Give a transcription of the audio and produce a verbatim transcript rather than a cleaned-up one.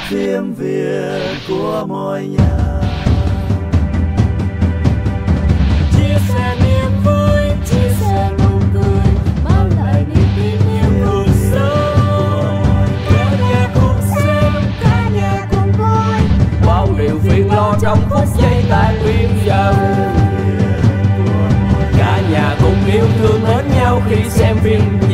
phim Việt của mỗi nhà. Chia sẻ niềm vui, chia sẻ nụ cười, mang lại niềm tin yêu cuộc sống. Cả nhà cùng xem, cả nhà cùng vui, bao điều phiền lo trong phút giây tan biến dần. Cả nhà cùng yêu thương mến nhau khi xem phim.